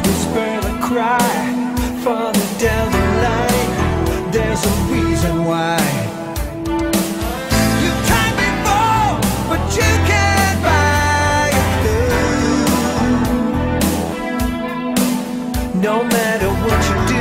whisper the cry for the devil line. There's a reason why. You tried before, but you can't buy it through. No matter what you do.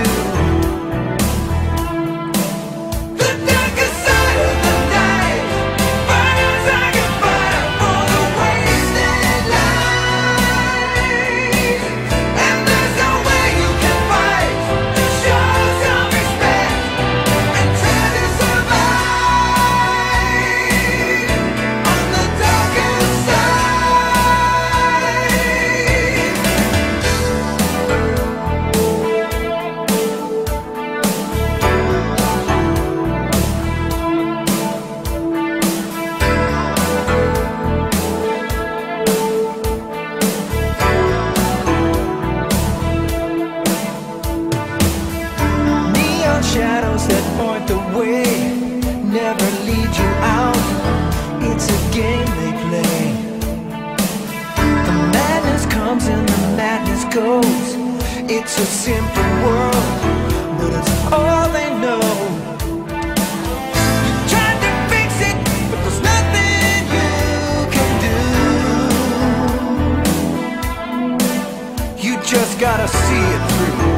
Shadows that point the way never lead you out. It's a game they play. The madness comes and the madness goes. It's a simple world, but it's all they know. You tried to fix it, but there's nothing you can do. You just gotta see it through.